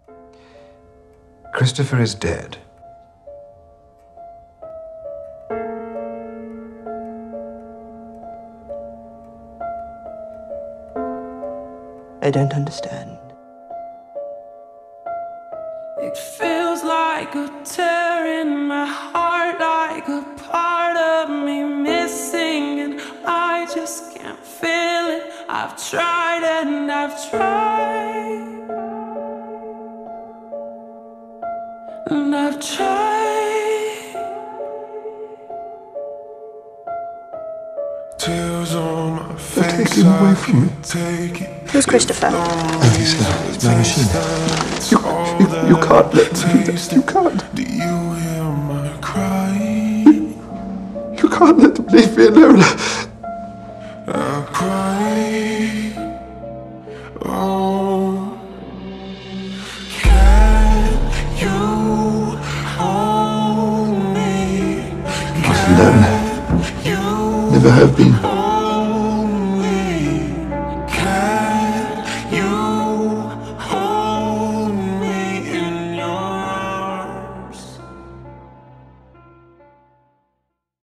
Christopher is dead. I don't understand. It feels like a tear in my heart, like a part of me missing, and I just can't feel it. I've tried and I've tried, and I've tried. Tears on my They're face, taking away from me. take it. Who's Christopher? And he's my machine. You can't let me do this. You can't. Do you hear my cry? You can't let them leave me alone. I cry. Oh, can you hold me? I'm alone. Never have been.